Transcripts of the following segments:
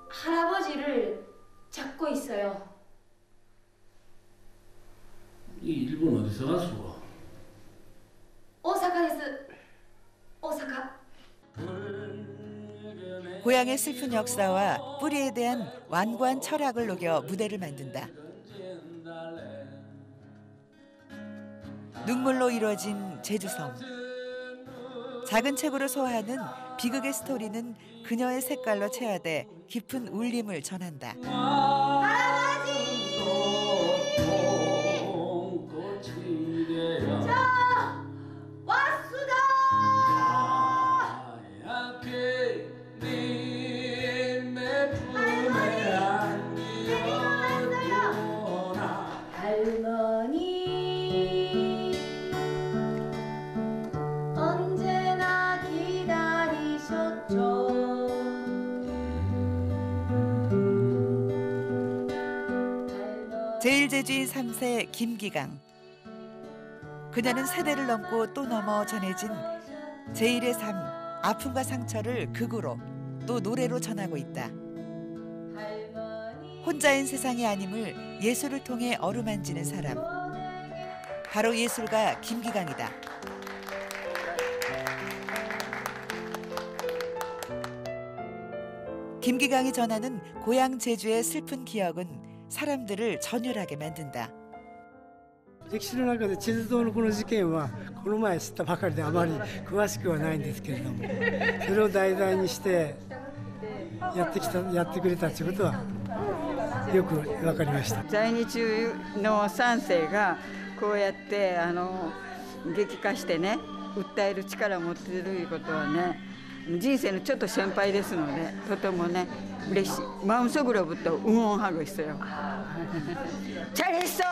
할아버지를 찾고 있어요. 이 일본 어디서 갔어? 오사카에서. 오사카. 고향의 슬픈 역사와 뿌리에 대한 완고한 철학을 녹여 무대를 만든다. 눈물로 이루어진 제주성. 작은 책으로 소화하는 비극의 스토리는 그녀의 색깔로 채화돼 깊은 울림을 전한다. 제일제주인 3세 김기강. 그녀는 세대를 넘고 또 넘어 전해진 제일의 삶, 아픔과 상처를 극으로 또 노래로 전하고 있다. 혼자인 세상이 아님을 예술을 통해 어루만지는 사람. 바로 예술가 김기강이다. 김기강이 전하는 고향 제주의 슬픈 기억은 사람들을 전율하게 만든다. 歴史の中で地図島のこの事件はこの前知ったばかりであまり詳しくはないんですけれども、それを題材にしてやってくれたということはよく分かりました。 在日の3世がこうやって劇化してね、訴える力を持っているということはね、人生のちょっと先輩ですので、とてもね嬉しい。마음속으로부터 응원하고 있어요. 잘했어.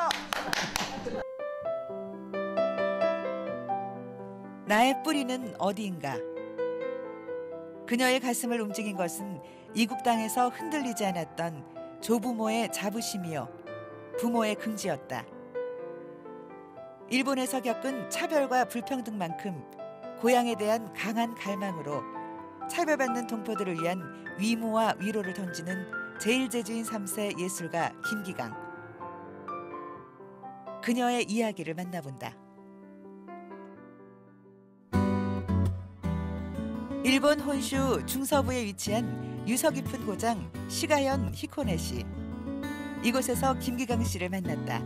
나의 뿌리는 어디인가? 그녀의 가슴을 움직인 것은 이국 땅에서 흔들리지 않았던 조부모의 자부심이요, 부모의 긍지였다. 일본에서 겪은 차별과 불평등만큼 고향에 대한 강한 갈망으로 차별받는 동포들을 위한 위무와 위로를 던지는 제일제주인 3세 예술가 김기강. 그녀의 이야기를 만나본다. 일본 혼슈 중서부에 위치한 유서 깊은 고장 시가현 히코네시. 이곳에서 김기강 씨를 만났다.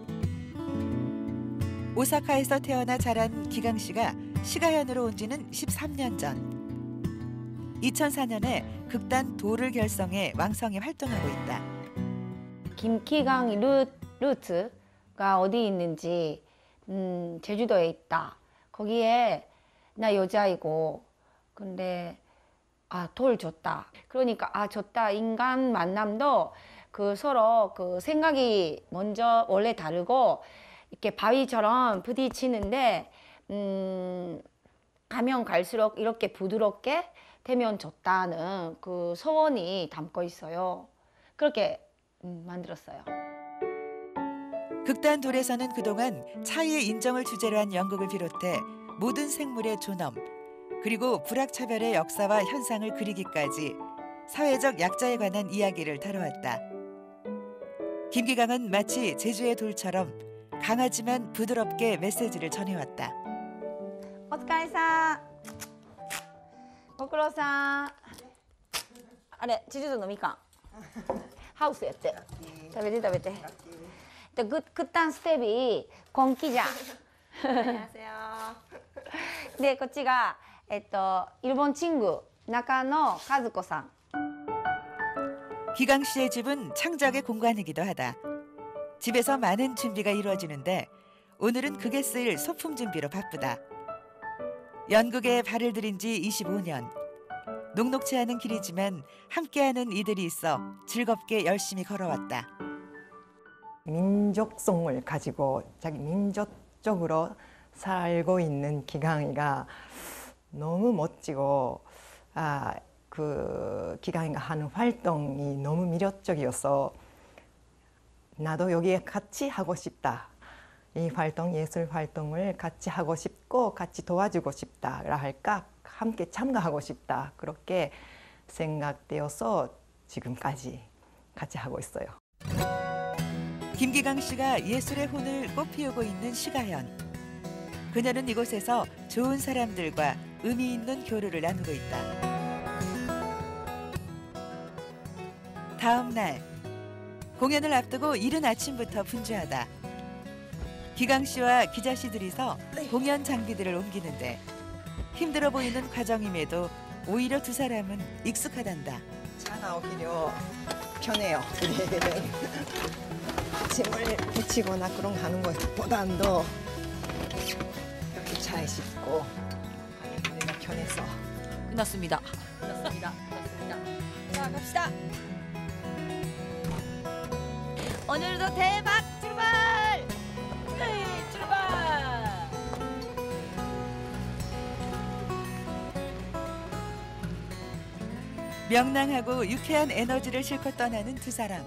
오사카에서 태어나 자란 기강 씨가 시가현으로 온 지는 13년 전. 2004년에 극단 도를 결성해 왕성히 활동하고 있다. 김기강 루트가 어디 있는지 제주도에 있다. 거기에 나 여자이고 근데 돌 줬다. 그러니까 줬다. 인간 만남도 서로 생각이 먼저 원래 다르고 이렇게 바위처럼 부딪히는데 가면 갈수록 이렇게 부드럽게 되면 좋다는 소원이 담고 있어요. 그렇게 만들었어요. 극단 돌에서는 그동안 차이의 인정을 주제로 한 연극을 비롯해 모든 생물의 존엄, 그리고 불악차별의 역사와 현상을 그리기까지 사회적 약자에 관한 이야기를 다뤄왔다. 김기강은 마치 제주의 돌처럼 강하지만 부드럽게 메시지를 전해왔다. お疲れさん。ご苦労さん。あれ、チジューのみかん。ハウスやって。食べて食べて。で、극단 스텝이 권기자. 안녕하세요. 네, こっちが일본 친구 나카노 카즈코さん. 기강 씨의 집은 창작의 공간이기도 하다. 집에서 많은 준비가 이루어지는데 오늘은 극에 쓰일 소품 준비로 바쁘다. 연극에 발을 들인 지 25년. 녹록치 않은 길이지만 함께하는 이들이 있어 즐겁게 열심히 걸어왔다. 민족성을 가지고 자기 민족적으로 살고 있는 기강이가 너무 멋지고 기강이가 하는 활동이 너무 매력적이어서 나도 여기에 같이 하고 싶다. 이 활동, 예술 활동을 같이 하고 싶고 같이 도와주고 싶다 할까 함께 참가하고 싶다 그렇게 생각되어서 지금까지 같이 하고 있어요. 김기강 씨가 예술의 혼을 꽃피우고 있는 시가현. 그녀는 이곳에서 좋은 사람들과 의미 있는 교류를 나누고 있다. 다음 날 공연을 앞두고 이른 아침부터 분주하다. 기강 씨와 기자 씨 둘이서 공연 장비들을 옮기는데 힘들어 보이는 과정임에도 오히려 두 사람은 익숙하단다. 차 나오기로 편해요. 짐을 붙이거나 그런 거 하는 것보다도 이렇게 차에 싣고 하기가 편해서. 끝났습니다. 끝났습니다. 자, 갑시다. 오늘도 대박 출발! 네, 출발! 명랑하고 유쾌한 에너지를 싣고 떠나는 두 사람.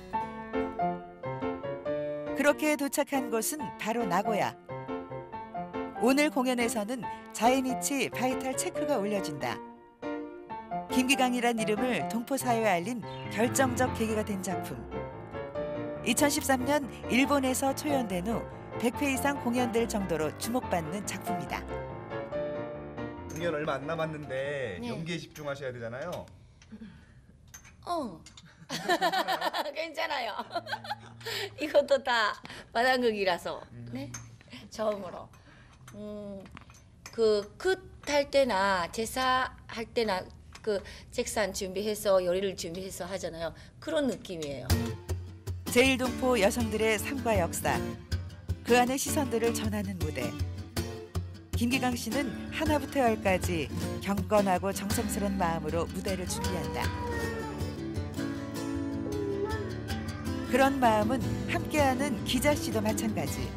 그렇게 도착한 곳은 바로 나고야. 오늘 공연에서는 자이니치 바이탈 체크가 올려진다. 김기강이란 이름을 동포사회에 알린 결정적 계기가 된 작품. 2013년 일본에서 초연된 후 100회 이상 공연될 정도로 주목받는 작품이다. 공연 얼마 안 남았는데 네. 연기에 집중하셔야 되잖아요. 괜찮아요. 이것도 다 마당극이라서 네 처음으로 할 때나 제사 할 때나 그 책상 준비해서 요리를 준비해서 하잖아요. 그런 느낌이에요. 제일동포 여성들의 삶과 역사, 그 안의 시선들을 전하는 무대. 김기강 씨는 하나부터 열까지 경건하고 정성스러운 마음으로 무대를 준비한다. 그런 마음은 함께하는 기자 씨도 마찬가지.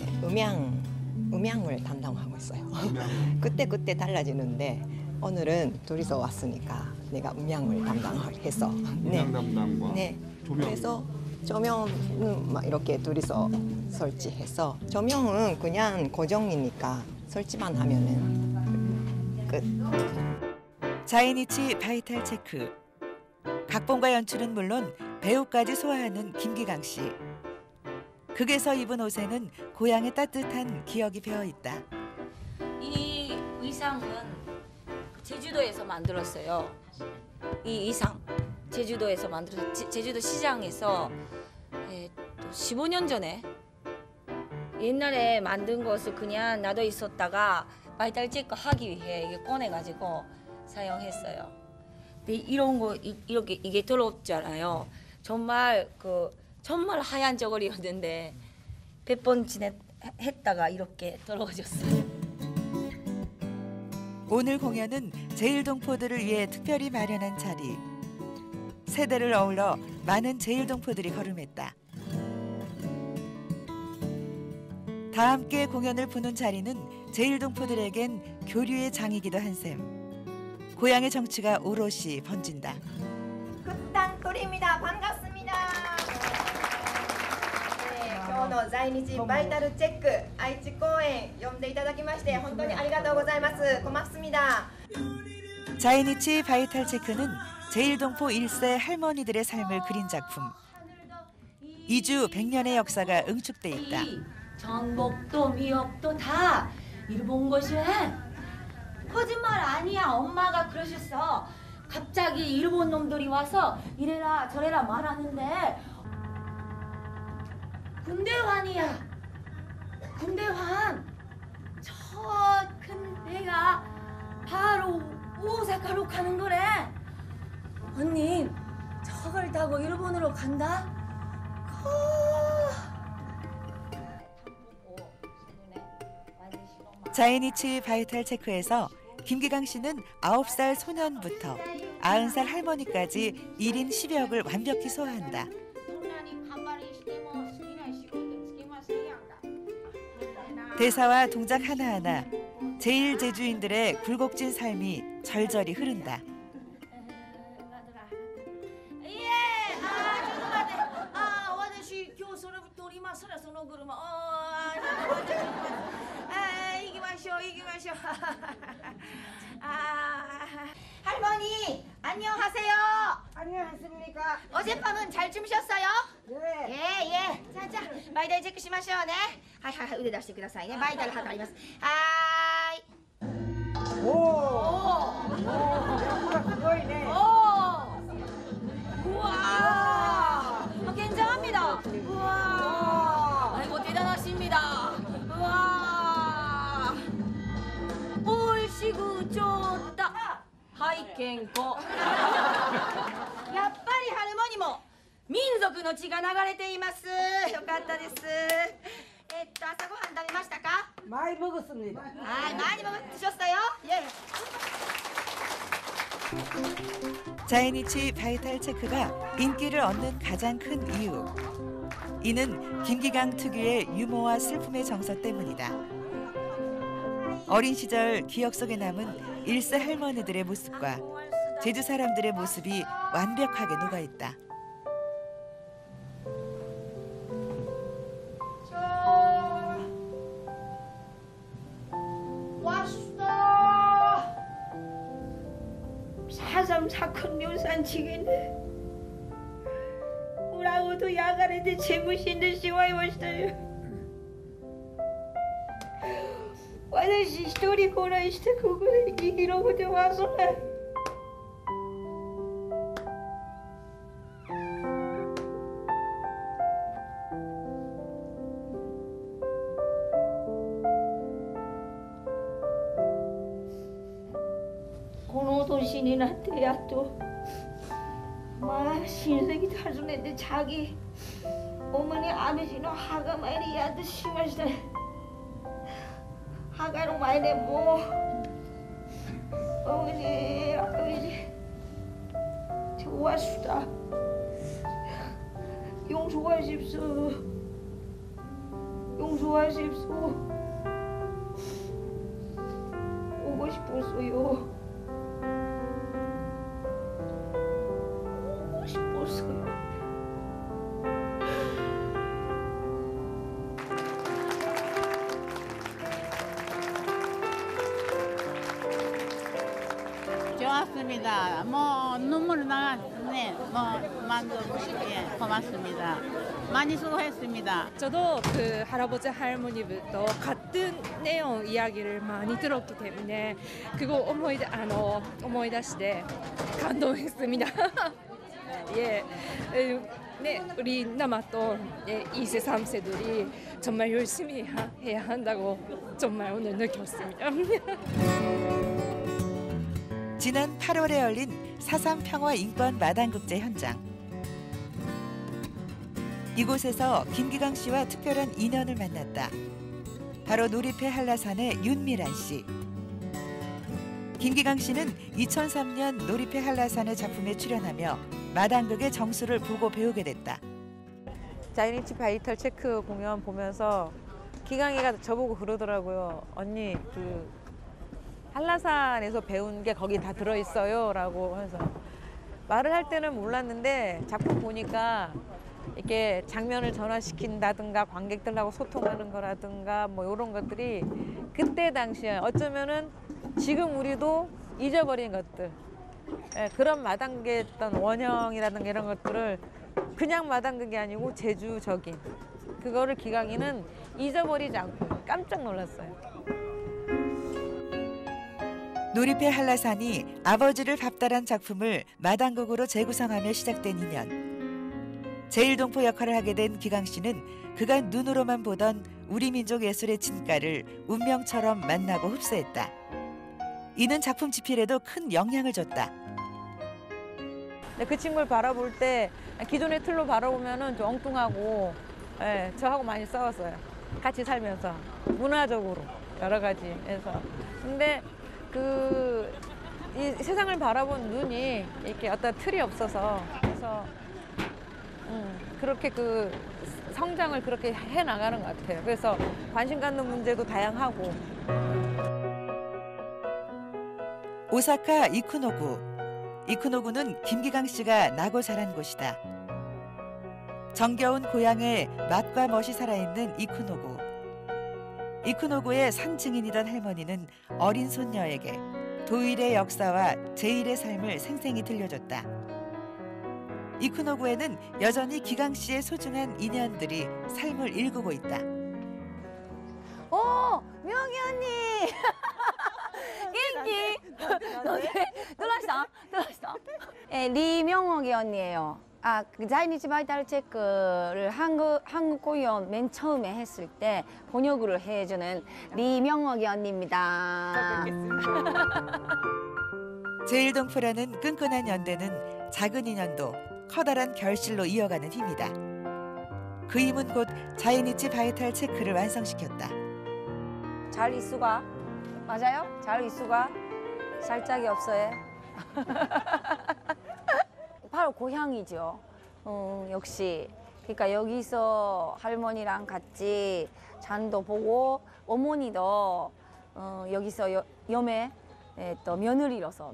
음향을 담당하고 있어요. 그때 달라지는데 오늘은 둘이서 왔으니까 내가 음향을 담당을 해서. 음향 담당과 네. 조명. 그래서 조명은 막 이렇게 둘이서 설치해서 조명은 그냥 고정이니까 설치만 하면은 끝. 자이니치 바이탈 체크. 각본과 연출은 물론 배우까지 소화하는 김기강 씨. 극에서 입은 옷에는 고향의 따뜻한 기억이 배어 있다. 이 의상은 제주도에서 만들었어요. 이 의상 제주도에서 만들어서 제주도 시장에서 또 15년 전에 옛날에 만든 것을 그냥 놔둬 있었다가 바이탈 체크 하기 위해 이게 꺼내가지고 사용했어요. 근데 이런 거 이렇게 이게 더럽잖아요. 정말 정말 하얀 저고리였는데 100번 했다가 이렇게 더러워졌어요. 오늘 공연은 제일동포들을 위해 특별히 마련한 자리. 세대를 어울러 많은 제일동포들이 걸음했다. 다 함께 공연을 보는 자리는 제일동포들에겐 교류의 장이기도 한 셈. 고향의 정취가 오롯이 번진다. 굿단토리입니다. 반갑습니다.今日の在日バイタルチェック愛知公演呼んでいただきまして本当にありがとうございます。고맙습니다. 자이니치 바이탈 체크는 제일동포 1세 할머니들의 삶을 그린 작품. 이주 100년의 역사가 응축돼 있다. 전복도 미역도 다 일본 것이야. 거짓말 아니야. 엄마가 그러셨어. 갑자기 일본 놈들이 와서 이래라 저래라 말하는데 군대환이야. 군대환. 저 큰 배가 바로 오사카로 가는 거래. 언니 저걸 타고 일본으로 간다? 자이니치 바이탈 체크에서 김기강 씨는 9살 소년부터 90살 할머니까지 1인 10역을 완벽히 소화한다. 대사와 동작 하나하나 제일 제주인들의 굴곡진 삶이 절절히 흐른다. 할머니 안녕하세요. 안녕하십니까. 어젯밤은 잘 주무셨어요? 네. 예. 자, 마이달 체크しましょうね. 하이,腕出してくださいね. 마이달測ります. 하이. 우와. 굉장합니다. 우와. 아이고 대단하십니다. 우와. 옳시구 좋다. 하이켄코. やっぱりハルモニも民族の血が流れています。よかったです。朝ごはん食べましたか? 많이 먹었습니다. 아, 많이 드셨어요? 예. 자이니치 바이탈 체크가 인기를 얻는 가장 큰 이유. 이는 김기강 특유의 유머와 슬픔의 정서 때문이다. 어린 시절 기억 속에 남은 일세 할머니들의 모습과 제주 사람들의 모습이 완벽하게 녹아있다. 왔어. 4.3 사건 묘산지기네. 우라고도 야간에 재무신 듯이 와이왔어요. 私一人こらしてここで生き延びてますね。この年になってやっとまあ親戚訪ねて자기 어머니 아버지の墓参りやってしました。하가로 말해 뭐 어머니 아버지 좋았수다. 용서하십시오. 오고 싶었어요. 오고 싶었어요. 좋았습니다. 뭐 눈물 나왔네. 뭐 만족스럽게 고맙습니다. 많이 수고했습니다. 저도 그 할아버지 할머니부터 같은 내용 이야기를 많이 들었기 때문에 그거 어머니다시대 감동했습니다. 예, 네, 우리 남았던 2세, 3세들이 정말 열심히 해야 한다고 정말 오늘 느꼈습니다. 지난 8월에 열린 4.3 평화인권 마당국제 현장. 이곳에서 김기강 씨와 특별한 인연을 만났다. 바로 놀이패 한라산의 윤미란 씨. 김기강 씨는 2003년 놀이패 한라산의 작품에 출연하며 마당극의 정수를 보고 배우게 됐다. 자이니치 바이탈 체크 공연 보면서 기강이가 저보고 그러더라고요. 언니 그 한라산에서 배운 게 거기 다 들어있어요 라고 해서 말을 할 때는 몰랐는데 작품 보니까 이렇게 장면을 전환시킨다든가 관객들하고 소통하는 거라든가 뭐 이런 것들이 그때 당시에 어쩌면은 지금 우리도 잊어버린 것들, 그런 마당극의 어떤 원형이라든가 이런 것들을 그냥 마당극이 아니고 제주적인 그거를 기강이는 잊어버리지 않고 깜짝 놀랐어요. 놀이패 한라산이 아버지를 밥달한 작품을 마당극으로 재구성하며 시작된 인연. 제1동포 역할을 하게 된 기강 씨는 그간 눈으로만 보던 우리 민족 예술의 진가를 운명처럼 만나고 흡수했다. 이는 작품 집필에도 큰 영향을 줬다. 그 친구를 바라볼 때 기존의 틀로 바라보면은 좀 엉뚱하고, 저하고 많이 싸웠어요. 같이 살면서 문화적으로 여러 가지 해서. 근데 이 세상을 바라본 눈이 이렇게 어떤 틀이 없어서 그래서 그렇게 그 성장을 그렇게 해 나가는 것 같아요. 그래서 관심 갖는 문제도 다양하고. 오사카 이쿠노구. 이쿠노구는 김기강 씨가 나고 자란 곳이다. 정겨운 고향의 맛과 멋이 살아있는 이쿠노구. 이쿠노구의 산 증인이던 할머니는 어린 손녀에게 도일의 역사와 제일의 삶을 생생히 들려줬다. 이쿠노구에는 여전히 기강 씨의 소중한 인연들이 삶을 일구고 있다. 오, 명희 언니. 인기. 들어왔어? 리명옥이 언니예요. 그在日 바이탈 체크를 한국 공연 맨 처음에 했을 때 번역을 해주는 리명옥이 언니입니다. 제일동포라는 끈끈한 연대는 작은 인연도 커다란 결실로 이어가는 힘이다. 그 힘은 곧 자이니치 바이탈 체크를 완성시켰다. 잘 이수가 맞아요? 잘 이수가 살짝이 없어요. 바로 고향이죠. 역시. 그러니까 여기서 할머니랑 같이 잔도 보고 어머니도 여기서 염에 또 며느리로서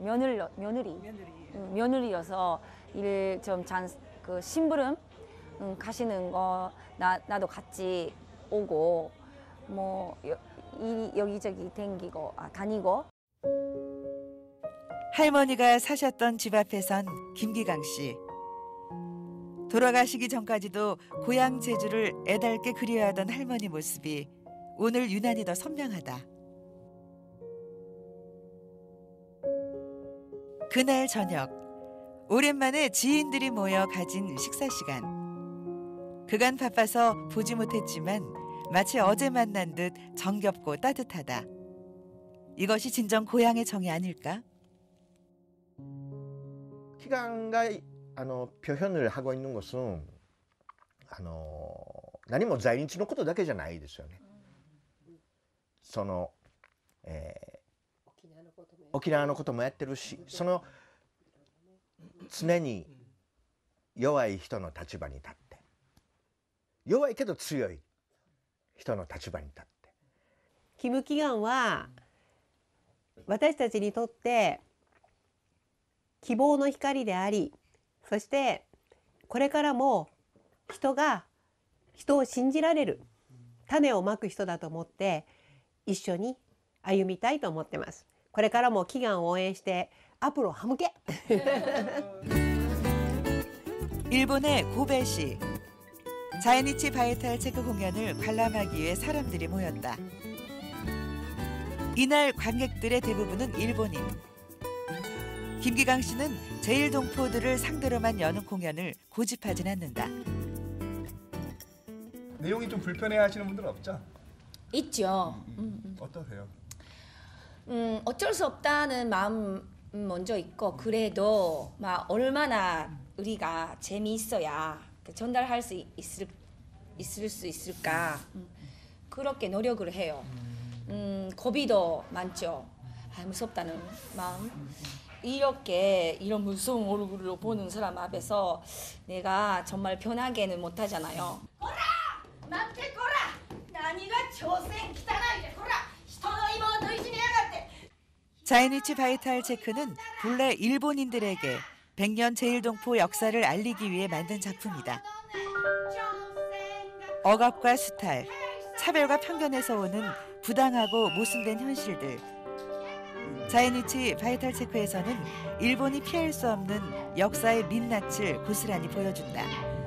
며느리여서 일 좀 그 심부름 가시는 거 나도 같이 오고 뭐 여기저기 다니고. 할머니가 사셨던 집 앞에선 김기강 씨. 돌아가시기 전까지도 고향 제주를 애달게 그리워하던 할머니 모습이 오늘 유난히 더 선명하다. 그날 저녁, 오랜만에 지인들이 모여 가진 식사 시간. 그간 바빠서 보지 못했지만 마치 어제 만난 듯 정겹고 따뜻하다. 이것이 진정 고향의 정이 아닐까? 기강가 표현을 하고 있는 것은 何も在日のことだけじゃないですよね。沖縄のこともやってるし、常に弱い人の立場に立って、弱いけど強い人の立場に立って。 キム・キガンは私たちにとって希望の光であり、そしてこれからも人を信じられる種をまく人だと思って一緒に歩みたいと思ってます。これからも祈願を応援して앞으로 함께. 일본의 고베시. 자이니치 바이탈 체크 공연을 관람하기 위해 사람들이 모였다. 이날 관객들의 대부분은 일본인. 김기강 씨는 제일동포들을 상대로만 여는 공연을 고집하진 않는다. 내용이 좀 불편해하시는 분들은 없죠? 있죠. 어떠세요? 어쩔 수 없다는 마음 먼저 있고, 그래도 막 얼마나 우리가 재미있어야 전달할 수 있을까, 그렇게 노력을 해요. 고비도 많죠. 무섭다는 마음. 이런 무서운 얼굴로 보는 사람 앞에서 내가 정말 편하게는 못하잖아요. 거라! 나한테 거라! 나니가 조생 기타나이게 거라! 히토노 이모도 이지내야겠대! 자이니치 바이탈 체크는 본래 일본인들에게 100년 제일동포 역사를 알리기 위해 만든 작품이다. 억압과 수탈, 차별과 편견에서 오는 부당하고 모순된 현실들. 자이니치 바이탈 체크에서는 일본이 피할 수 없는 역사의 민낯을 고스란히 보여준다.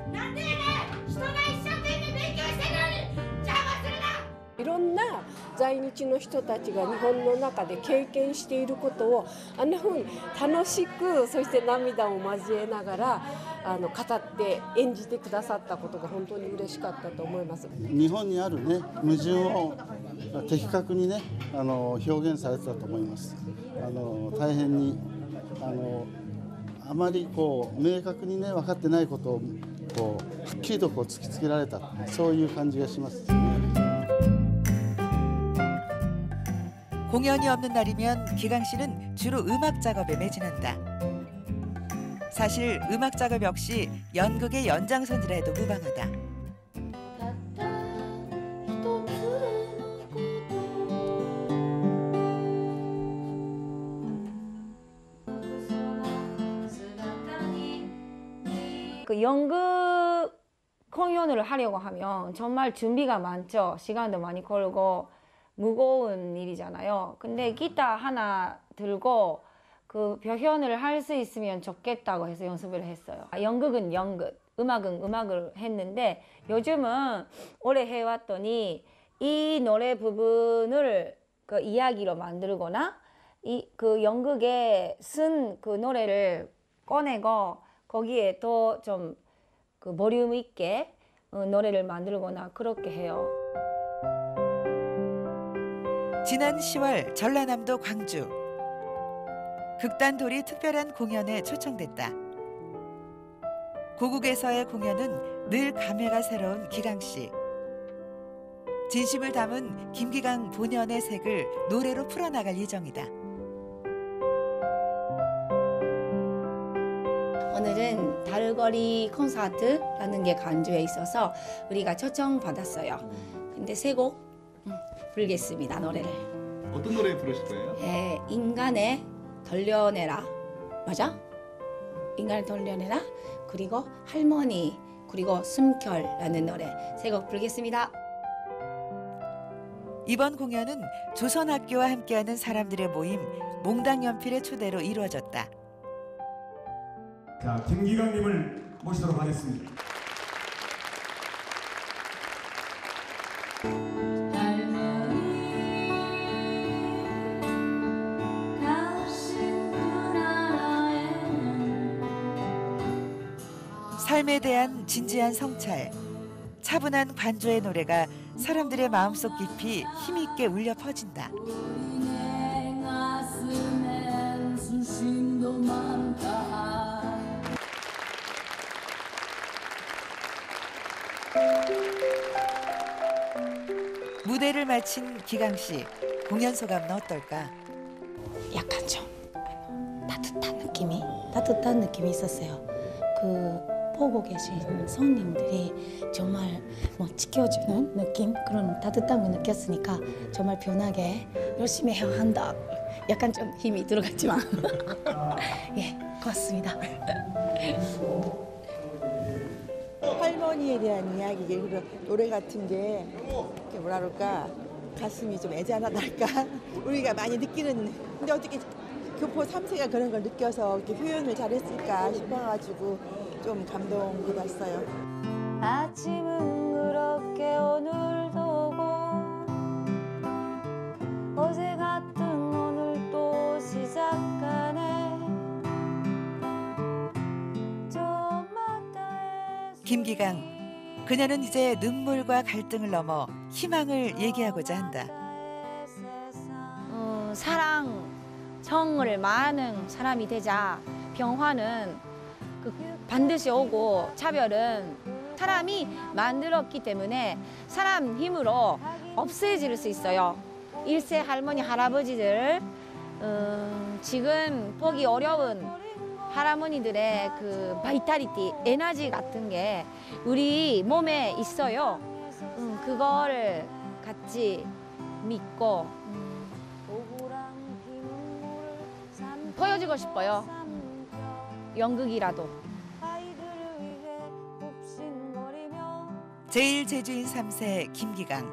いろんな在日の人たちが日本の中で経験していることをあんなふうに楽しく、そして涙を交えながら語って演じてくださったことが本当に嬉しかったと思います。 日本にあるね矛盾を的確にね表現されてたと思います。大変にあまり明確にね分かってないことをはっきりと突きつけられた、そういう感じがします。 공연이 없는 날이면 기강 씨는 주로 음악 작업에 매진한다. 사실 음악 작업 역시 연극의 연장선이라 해도 무방하다. 그 연극 공연을 하려고 하면 정말 준비가 많죠. 시간도 많이 걸고 무거운 일이잖아요. 근데 기타 하나 들고 그 표현을 할 수 있으면 좋겠다고 해서 연습을 했어요. 연극은 연극, 음악은 음악을 했는데 요즘은 오래 해왔더니 이 노래 부분을 그 이야기로 만들거나 그 연극에 쓴 그 노래를 꺼내고 거기에 더 좀 그 볼륨 있게 노래를 만들거나 그렇게 해요. 지난 10월 전라남도 광주. 극단돌이 특별한 공연에 초청됐다. 고국에서의 공연은 늘 감회가 새로운 기강 씨. 진심을 담은 김기강 본연의 색을 노래로 풀어나갈 예정이다. 오늘은 달거리 콘서트라는 게 광주에 있어서 우리가 초청받았어요. 근데 세 곡 부르겠습니다, 노래를. 어떤 노래 부르실 거예요? 인간의 돌려내라. 맞아? 인간을 돌려내라. 그리고 할머니, 그리고 숨결라는 노래 세 곡 부르겠습니다. 이번 공연은 조선학교와 함께하는 사람들의 모임 몽당연필의 초대로 이루어졌다. 자, 김기강님을 모시도록 하겠습니다. 삶에 대한 진지한 성찰, 차분한 관조의 노래가 사람들의 마음속 깊이 힘있게 울려 퍼진다. 무대를 마친 기강 씨, 공연 소감은 어떨까? 약간 좀 따뜻한 느낌이 있었어요. 보고 계신 손님들이 정말 지켜주는 느낌, 그런 따뜻한 걸 느꼈으니까 정말 편하게 열심히 해야 한다. 약간 좀 힘이 들어갔지만 예, 고맙습니다. 할머니에 대한 이야기, 그리고 노래 같은 게 뭐라 그럴까, 가슴이 좀 애잔하달까 우리가 많이 느끼는, 근데 어떻게 교포 3세가 그런 걸 느껴서 이렇게 표현을 잘했을까 싶어가지고 좀 감동받았어요. 아침은 그렇게 오늘도 오고 어제 같은 오늘 또 시작하네. 김기강, 그녀는 이제 눈물과 갈등을 넘어 희망을 얘기하고자 한다. 사랑, 정을 많은 사람이 되자. 평화는 반드시 오고 차별은 사람이 만들었기 때문에 사람 힘으로 없애질 수 있어요. 1세 할머니, 할아버지들, 지금 보기 어려운 할아버니들의 그 바이탈리티, 에너지 같은 게 우리 몸에 있어요. 그거를 같이 믿고 보여주고 싶어요. 연극이라도. 제1제주인 3세 김기강.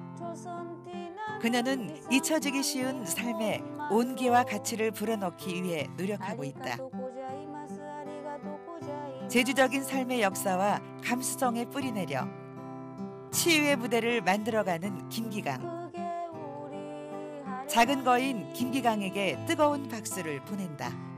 그녀는 잊혀지기 쉬운 삶의 온기와 가치를 불어넣기 위해 노력하고 있다. 제주적인 삶의 역사와 감수성에 뿌리내려 치유의 무대를 만들어가는 김기강. 작은 거인 김기강에게 뜨거운 박수를 보낸다.